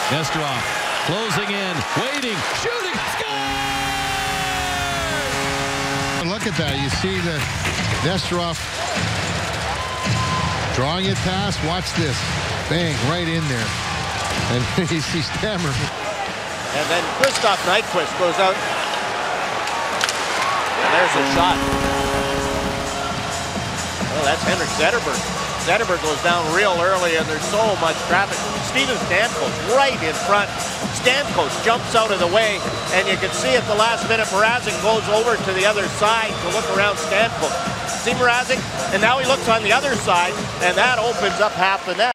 Nesterov closing in, waiting, shooting, score! Look at that. You see the Nesterov drawing it past. Watch this. Bang, right in there. And you see Stammer. And then Christoph Nyquist goes out. And there's a shot. Oh, that's Henrik Zetterberg. Zetterberg goes down real early, and there's so much traffic. Steven Stamkos right in front. Stamkos jumps out of the way, and you can see at the last minute Mrazek goes over to the other side to look around Stamkos. See Mrazek? And now he looks on the other side, and that opens up half the net.